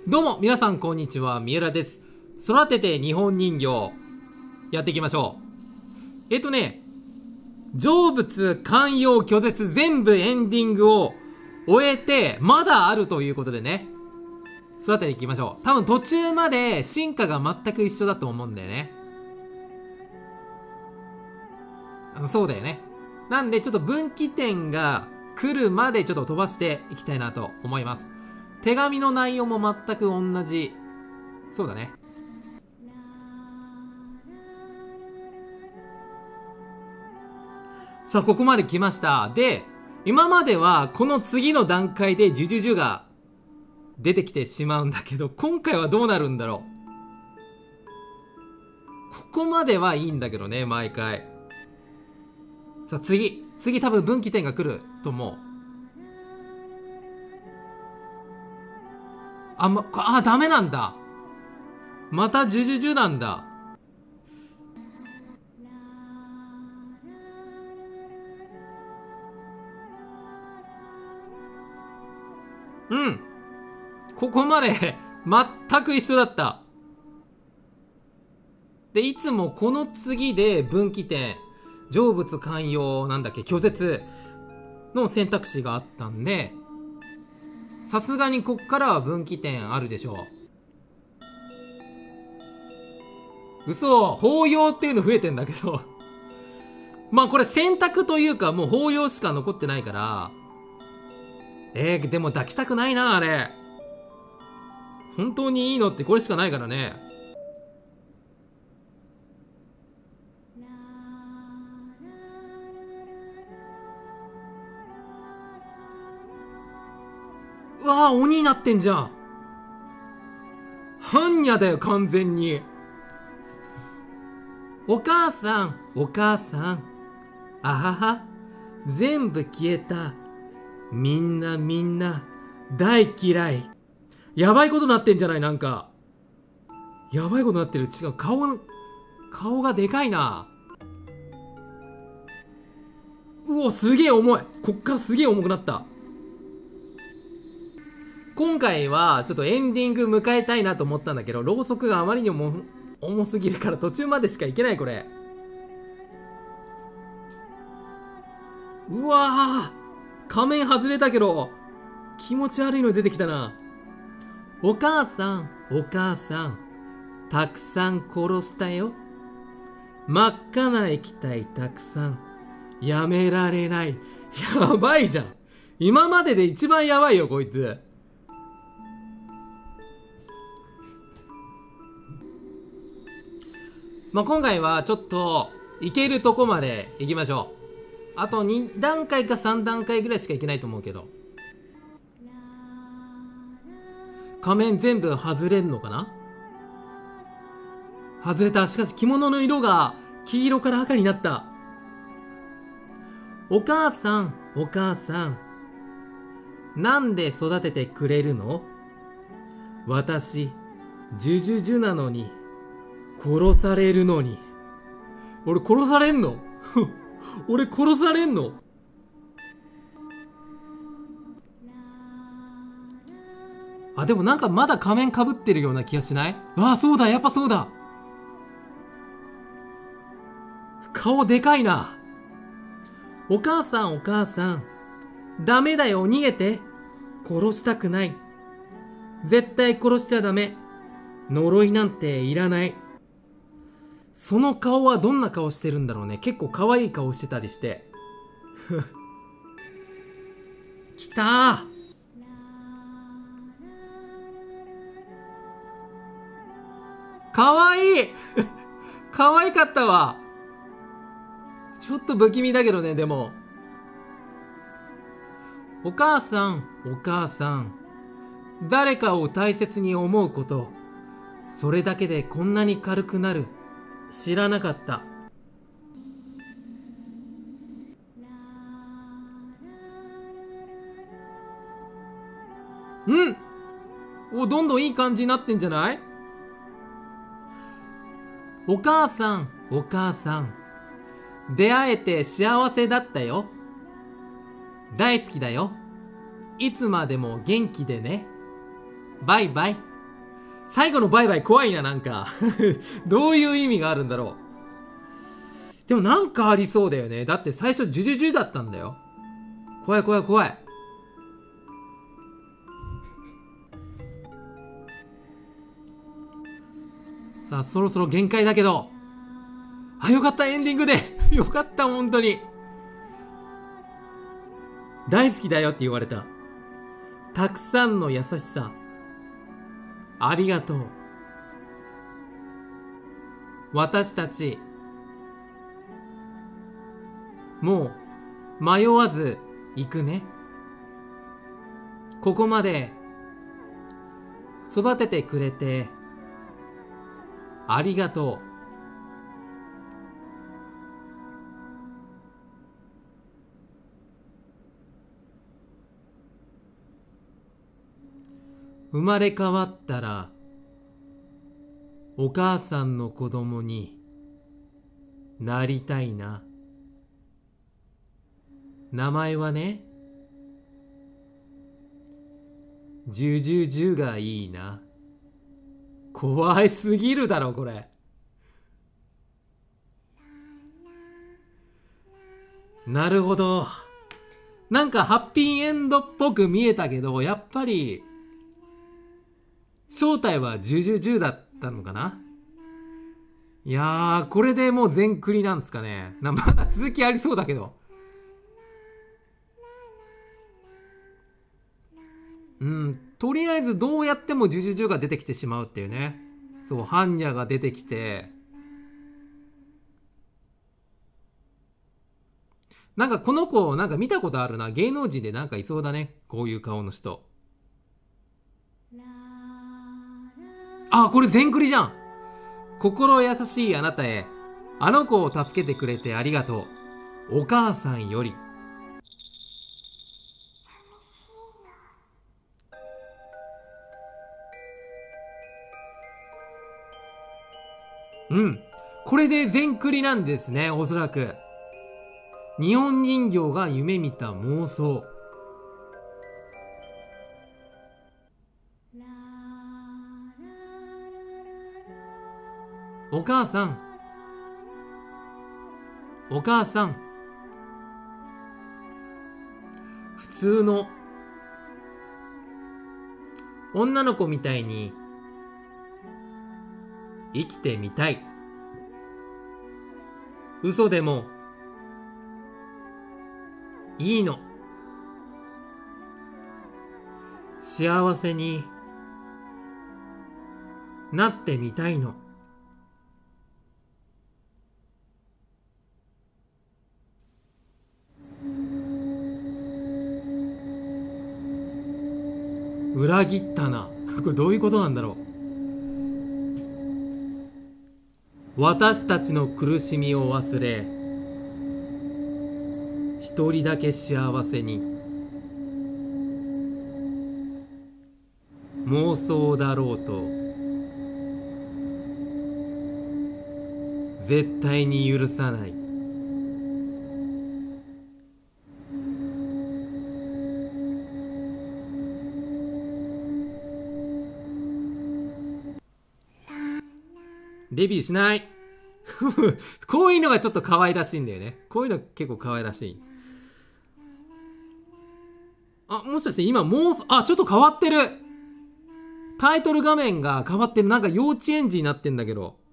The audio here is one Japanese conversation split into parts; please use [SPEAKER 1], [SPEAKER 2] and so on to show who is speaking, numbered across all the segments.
[SPEAKER 1] どうも皆さんこんにちは、三浦です。育てて日本人形やっていきましょう。成仏寛容拒絶全部エンディングを終えてまだあるということでね、育てていきましょう。多分途中まで進化が全く一緒だと思うんだよね。そうだよね。なんでちょっと分岐点が来るまでちょっと飛ばしていきたいなと思います。手紙の内容も全く同じ。そうだね。さあ、ここまで来ました。で、今まではこの次の段階でジュジュジュが出てきてしまうんだけど、今回はどうなるんだろう。ここまではいいんだけどね、毎回。さあ、次多分分岐点が来ると思う。ダメなんだ。またジュジュジュなんだ。ここまで全く一緒だった。で、いつもこの次で分岐点、成仏寛容拒絶の選択肢があったんで、さすがにこっからは分岐点あるでしょう。嘘、法要っていうの増えてんだけどまあこれ選択というかもう法要しか残ってないから、でも抱きたくないな、あれ。本当にいいのってこれしかないからね。うわぁ、鬼になってんじゃん。般若だよ、完全に。お母さん、お母さん。あはは。全部消えた。みんな、大嫌い。やばいことなってんじゃない？なんか。やばいことなってる。違う、顔がでかいな。うお、すげえ重い。こっからすげえ重くなった。今回はちょっとエンディング迎えたいなと思ったんだけど、ろうそくがあまりにも重すぎるから途中までしかいけない、これ。うわー、仮面外れたけど気持ち悪いの出てきたな。お母さん、お母さん、たくさん殺したよ。真っ赤な液体たくさん。やめられない。やばいじゃん。今までで一番やばいよ、こいつ。まあ、今回はちょっといけるとこまで行きましょう。あと2段階か3段階ぐらいしかいけないと思うけど。仮面全部外れんのかな？外れた。しかし着物の色が黄色から赤になった。お母さん、お母さん。なんで育ててくれるの？私、ジュジュジュなのに、殺されるのに。俺殺されんの？俺殺されんの？あ、でもなんかまだ仮面被ってるような気がしない？ああ、そうだ、やっぱそうだ。顔でかいな。お母さん、お母さん。ダメだよ、逃げて。殺したくない。絶対殺しちゃダメ。呪いなんていらない。その顔はどんな顔してるんだろうね。結構可愛い顔してたりして。きたー。かわいい可愛かったわ。ちょっと不気味だけどね、でも。お母さん、お母さん。誰かを大切に思うこと。それだけでこんなに軽くなる。知らなかった。どんどんいい感じになってんじゃない？お母さん、お母さん。出会えて幸せだったよ。大好きだよ。いつまでも元気でね。バイバイ。 最後のバイバイ怖いな、なんか。どういう意味があるんだろう。でもなんかありそうだよね。だって最初ジュジュジュだったんだよ。怖い怖い怖い。さあ、そろそろ限界だけど。あ、よかった、エンディングで。よかった、本当に。大好きだよって言われた。たくさんの優しさ。ありがとう。私たち、もう迷わず行くね。ここまで育ててくれてありがとう。生まれ変わったらお母さんの子供になりたいな。名前はね、ジュジュジュがいいな。怖いすぎるだろこれ。なるほど。なんかハッピーエンドっぽく見えたけど、やっぱり正体はジュジュジュだったのかな。いやー、これでもう全クリなんですかね。まだ続きありそうだけど。とりあえずどうやってもジュジュジュが出てきてしまうっていうね。そう、ハンニャが出てきて、なんかこの子なんか見たことあるな。芸能人でなんかいそうだね、こういう顔の人。あ、これ全クリじゃん。心優しいあなたへ、あの子を助けてくれてありがとう。お母さんより。これで全クリなんですね、おそらく。日本人形が夢見た妄想。お母さん、お母さん、普通の女の子みたいに生きてみたい。嘘でもいいの。幸せになってみたいの。裏切ったな。これどういうことなんだろう。私たちの苦しみを忘れ、一人だけ幸せに。妄想だろうと絶対に許さない。デビューしない。こういうのがちょっと可愛らしいんだよね。こういうの結構可愛らしい。あ、もしかして今もう、あ、ちょっと変わってる。タイトル画面が変わってる。なんか幼稚園児になってんだけど。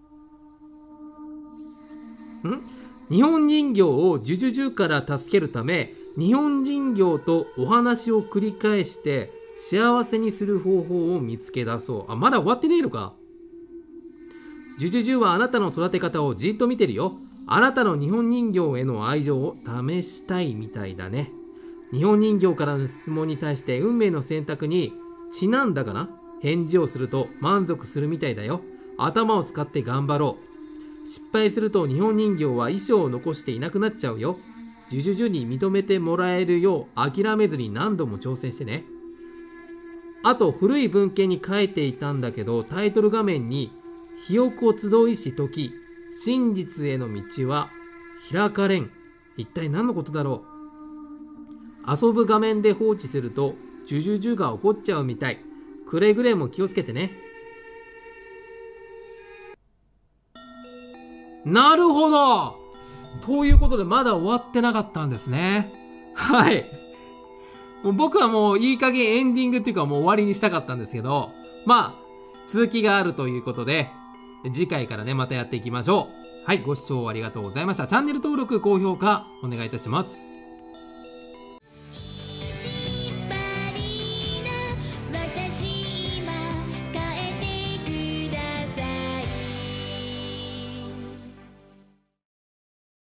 [SPEAKER 1] 日本人形をジュジュジュから助けるため、日本人形とお話を繰り返して幸せにする方法を見つけ出そう。あ、まだ終わってねえのか。ジュジュジュはあなたの育て方をじっと見てるよ。あなたの日本人形への愛情を試したいみたいだね。日本人形からの質問に対して運命の選択にちなんだかな、返事をすると満足するみたいだよ。頭を使って頑張ろう。失敗すると日本人形は衣装を残していなくなっちゃうよ。ジュジュジュに認めてもらえるよう諦めずに何度も挑戦してね。あと古い文献に書いていたんだけど、タイトル画面にひよこ集いし時、真実への道は開かれん。一体何のことだろう。遊ぶ画面で放置するとジュジュジュが怒っちゃうみたい。くれぐれも気をつけてね。 なるほど。ということで、まだ終わってなかったんですね。はい。もう僕はもういい加減エンディングっていうかもう終わりにしたかったんですけど、まあ、続きがあるということで、次回からね、またやっていきましょう。はい、ご視聴ありがとうございました。チャンネル登録、高評価、お願いいたします。